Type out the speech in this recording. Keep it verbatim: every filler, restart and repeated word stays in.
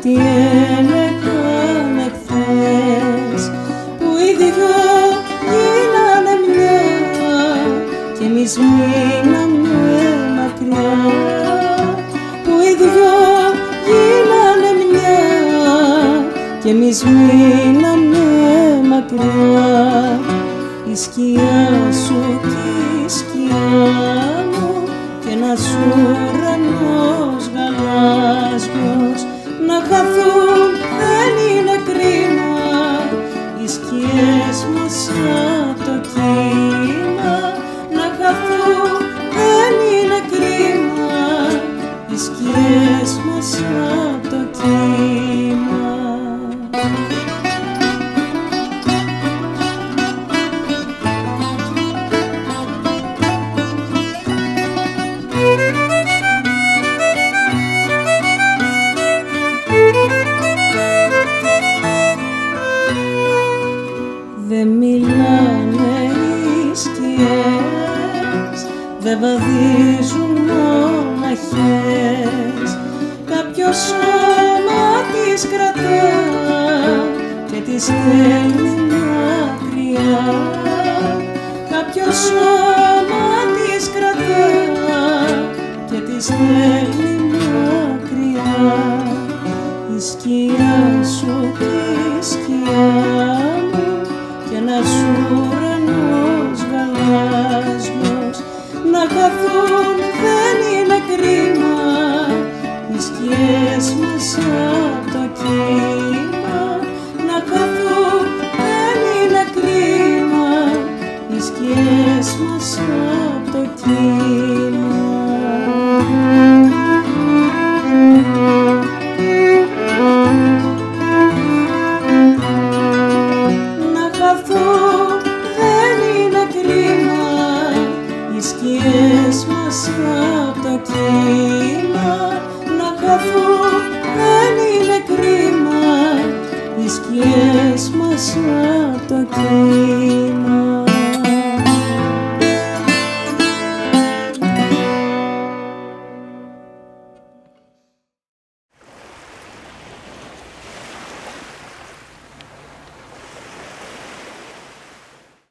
τι έλεγαν εχθές, που οι δυο γίνανε μια κι εμείς μείναμε μακριά, που οι δυο γίνανε μια κι εμείς μείναμε μακριά. Η σκιά σου κι η σκιά μου κι ένας ουρανός γαλάζιος, να χαθούν δεν είναι κρίμα οι σκιές μας απ' το κύμα, να χαθούν δεν είναι κρίμα οι σκιές μας απ' το κύμα. Δεν μιλάνε οι σκιές, δεν βαδίζουν μοναχές, κάποιο σώμα τις κρατά και τις στέλνει μακριά, κάποιο σώμα τις κρατά και τις στέλνει μακριά. Η σκιά σου και η σκιά μου κι ένας